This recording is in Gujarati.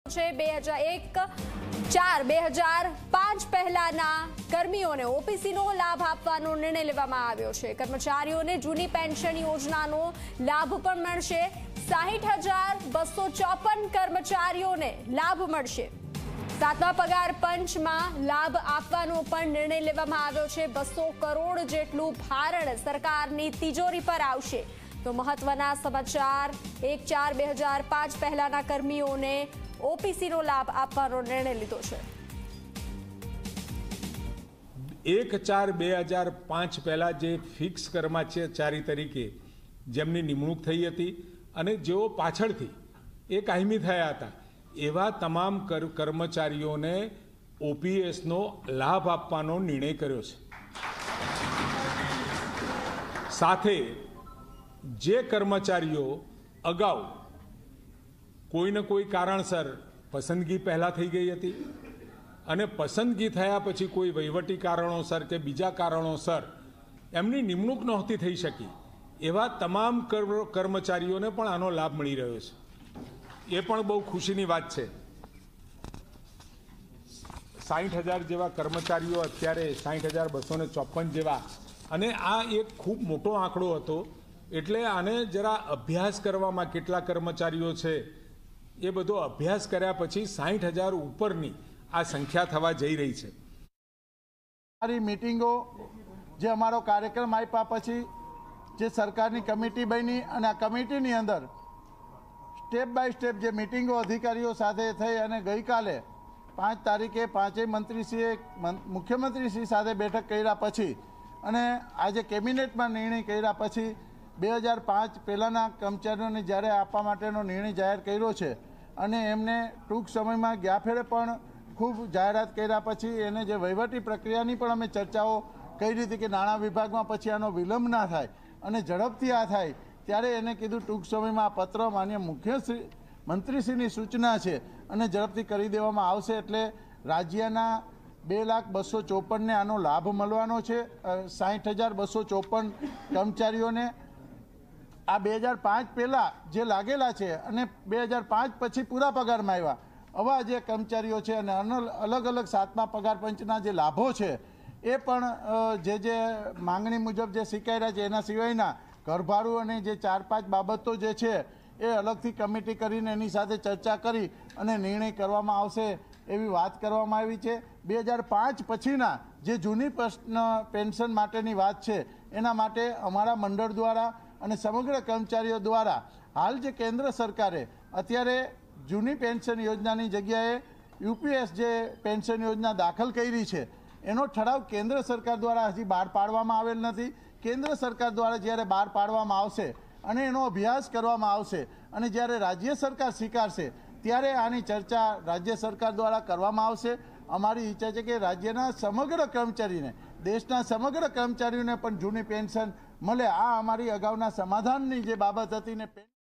2001-4-2005 પહેલાના કર્મીઓને ઓપીસીનો લાભ આપવાનો નિર્ણય લેવામાં આવ્યો છે। કર્મચારીઓને જૂની પેન્શન યોજનાનો લાભ પણ મળશે। 60,254 કર્મચારીઓને લાભ મળશે। સાતમા પગાર પંચમાં લાભ આપવાનો પણ નિર્ણય લેવામાં આવ્યો છે। 200 કરોડ જેટલું ભારણ સરકારની તિજોરી પર આવશે। તો મહત્વના સમાચાર, 1-4-2005 પહેલાના કર્મીઓને ઓપીસીનો લાભ આપવાનો નિર્ણય લીધો છે। 1-4-2005 પહેલા જે ફિક્સ કર્મચારી તરીકે જેમની નિમણૂક થઈ હતી અને જેઓ પાછળથી એ કાયમી થયા હતા, એવા તમામ કર્મચારીઓને ઓપીએસનો લાભ આપવાનો નિર્ણય કર્યો છે। સાથે જે કર્મચારીઓ અગાઉ કોઈને કોઈ કારણસર પસંદગી પહેલાં થઈ ગઈ હતી અને પસંદગી થયા પછી કોઈ વહીવટી કારણોસર કે બીજા કારણોસર એમની નિમણૂક નહોતી થઈ શકી, એવા તમામ કર્મચારીઓને પણ આનો લાભ મળી રહ્યો છે। એ પણ બહુ ખુશીની વાત છે। 60,000 જેવા કર્મચારીઓ અત્યારે 60,254 જેવા, અને આ એક ખૂબ મોટો આંકડો હતો, એટલે આને જરા અભ્યાસ કરવામાં કેટલા કર્મચારીઓ છે એ બધો અભ્યાસ કર્યા પછી 60,000 ઉપરની આ સંખ્યા થવા જઈ રહી છે। અમારી મીટિંગો જે અમારો કાર્યક્રમ આપ્યા પછી જે સરકારની કમિટી બની અને આ કમિટીની અંદર સ્ટેપ બાય સ્ટેપ જે મીટિંગો અધિકારીઓ સાથે થઈ અને ગઈકાલે 5 તારીખે પાંચેય મંત્રીશ્રીએ મુખ્યમંત્રીશ્રી સાથે બેઠક કર્યા પછી અને આજે કેબિનેટમાં નિર્ણય કર્યા પછી 2005 પહેલાંના કર્મચારીઓને જ્યારે આપવા માટેનો નિર્ણય જાહેર કર્યો છે અને એમને ટૂંક સમયમાં ગ્યાફેરે પણ ખૂબ જાહેરાત કર્યા પછી એને જે વહીવટી પ્રક્રિયાની પણ અમે ચર્ચાઓ કરી હતી કે નાણાં વિભાગમાં પછી આનો વિલંબ ના થાય અને ઝડપથી આ થાય, ત્યારે એને કીધું ટૂંક સમયમાં આ પત્ર માન્ય મંત્રીશ્રીની સૂચના છે અને ઝડપથી કરી દેવામાં આવશે। એટલે રાજ્યના 2,254,ને આનો લાભ મળવાનો છે। 60,254 કર્મચારીઓને આ 2005 પહેલાં જે લાગેલા છે અને 2005 પછી પૂરા પગારમાં આવ્યા આવા જે કર્મચારીઓ છે અને અલગ અલગ સાતમા પગાર પંચના જે લાભો છે એ પણ જે માંગણી મુજબ જે સ્વીકાર્યા છે એના સિવાયના ઘરભાડું અને જે 4-5 બાબતો જે છે એ અલગથી કમિટી કરીને એની સાથે ચર્ચા કરી અને નિર્ણય કરવામાં આવશે એવી વાત કરવામાં આવી છે। 2005 પછીના જે જૂની પેન્શન માટેની વાત છે એના માટે અમારા મંડળ દ્વારા અને સમગ્ર કર્મચારીઓ દ્વારા હાલ જે કેન્દ્ર સરકારે અત્યારે જૂની પેન્શન યોજનાની જગ્યાએ યુપીએસ જે પેન્શન યોજના દાખલ કરી છે એનો ઠરાવ કેન્દ્ર સરકાર દ્વારા હજી બહાર પાડવામાં આવેલ નથી। કેન્દ્ર સરકાર દ્વારા જ્યારે બહાર પાડવામાં આવશે અને એનો અભ્યાસ કરવામાં આવશે અને જ્યારે રાજ્ય સરકાર સ્વીકારશે ત્યારે આની ચર્ચા રાજ્ય સરકાર દ્વારા કરવામાં આવશે। અમારી ઈચ્છા છે કે રાજ્યના સમગ્ર કર્મચારીને, દેશના સમગ્ર કર્મચારીઓને પણ જૂની પેન્શન મળે। આ અમારી અગાઉના સમાધાનની જે બાબત હતી ને